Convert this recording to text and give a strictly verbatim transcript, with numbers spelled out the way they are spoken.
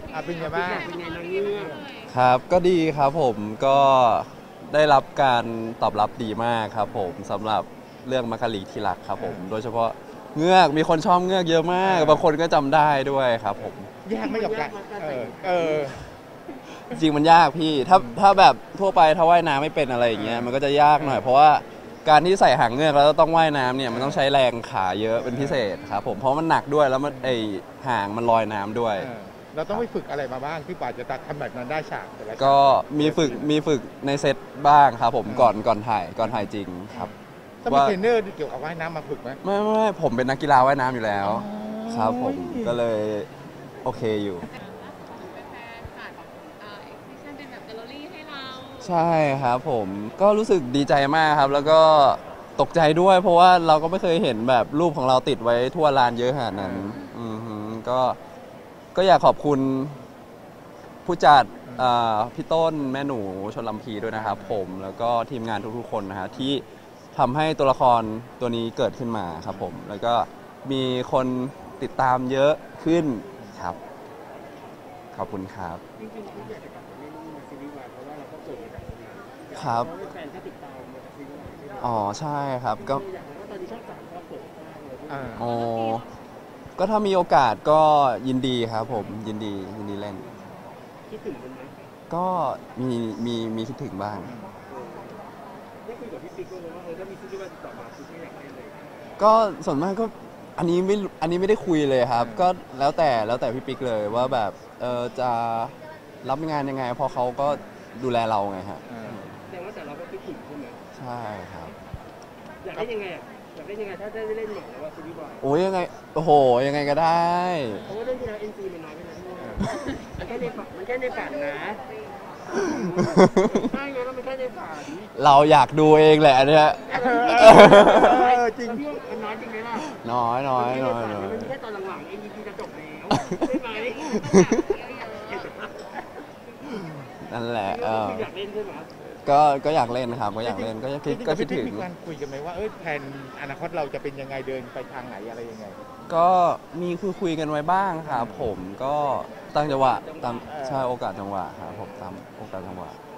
อ่ะเป็นไงบ้างเป็นไงน้องเงื่อนครับก็ดีครับผมก็ได้รับการตอบรับดีมากครับผมสำหรับเรื่องมัคคลีที่รักครับผมโดยเฉพาะเงือกมีคนชอบเงือกเยอะมากบางคนก็จำได้ด้วยครับผมยากไหม่กับการเออเออจริงมันยากพี่ถ้าถ้าแบบทั่วไปถ้าว่ายน้ำไม่เป็นอะไรอย่างเงี้ยมันก็จะยากหน่อยเพราะว่าการที่ใส่หางเงือกแล้วต้องว่ายน้ำเนี่ยมันต้องใช้แรงขาเยอะเป็นพิเศษครับผมเพราะมันหนักด้วยแล้วมันไอหางมันลอยน้ำด้วยเออเราต้องไปฝึกอะไรมาบ้างที่กว่าจะทำแบบนั้นได้ฉากแต่ละฉากก็มีฝึกมีฝึกในเซตบ้างครับผมก่อนก่อนถ่ายก่อนถ่ายจริงครับต้องมีเทรนเนอร์เกี่ยวกับว่ายน้ำมาฝึกไหมไม่ไม่ไม่ผมเป็นนักกีฬาว่ายน้ำอยู่แล้วอ๋อครับผมก็เลยโอเคอยู่ใช่ครับผมก็รู้สึกดีใจมากครับแล้วก็ตกใจด้วยเพราะว่าเราก็ไม่เคยเห็นแบบรูปของเราติดไว้ทั่วลานเยอะขนาดนั้นอือหือก็ก็อยากขอบคุณผู้จัดอ่าพี่ต้นแม่หนูชลพีด้วยนะครับผมแล้วก็ทีมงานทุกๆคนนะฮะที่ทำให้ตัวละครตัวนี้เกิดขึ้นมาครับผมแล้วก็มีคนติดตามเยอะขึ้นครับขอบคุณครับจริงๆที่อยากจะกลับมาเล่นในซีรีส์วายเพราะว่าเราก็เกิดมาจากตรงนั้นครับเพราะว่าแฟนก็ติดตามมาจากซีรีส์วายใช่ไหมอ๋อใช่ครับก็อยากรู้ว่าตอนนี้ช่องสามก็เปิดกว้างเลยอ่าอ๋อก็ถ้ามีโอกาสก็ยินดีครับผมยินดียินดีเล่นคิดถึงมันไหมก็มีมีมีคิดถึงบ้างได้คุยกับพี่ปิ๊กเลยว่าเออถ้ามีซีรีส์วายติดต่อมาคือไม่อยากเล่นเลยก็ส่วนมากก็อันนี้ไม่อันนี้ไม่ได้คุยเลยครับก็แล้วแต่แล้วแต่พี่ปิ๊กเลยว่าแบบเออจะรับงานยังไงเพราะเขาก็ดูแลเราไงฮะอ่าแสดงว่าแต่เราก็คิดถึงใช่ไหมใช่ครับอยากเล่นยังไงอ่ะอยากเล่นยังไงถ้าได้เล่นหนังหรือว่าซีรีส์วายโอ้ยยังไงโอ้โหยังไงก็ได้เพราะว่าเรื่องที่แล้วเอ็นซีมันน้อยไปนะที่ว่ามันแค่ในฝันมันแค่ในฝันนะใช่ไงแล้วมันแค่ในฝันเราอยากดูเองแหละเนี่ยเออจริงพี่มันน้อยจริงไหมล่ะน้อยน้อยมันน้อยแค่ในฝันน้อยมันแค่ตอนหลังๆ เอ็น ดี พี จะจบแล้วใช่ไหมนั่นแหละเอออยากเล่นใช่ไหมก็ก็อยากเล่นครับก็อยากเล่นก็คิดก็คิดถึงมีการคุยกันไหมว่าเออแผนอนาคตเราจะเป็นยังไงเดินไปทางไหนอะไรยังไงก็มีคุยคุยกันไว้บ้างครับผมก็ตามจังหวะตามใช่โอกาสจังหวะครับผมตามโอกาสจังหวะ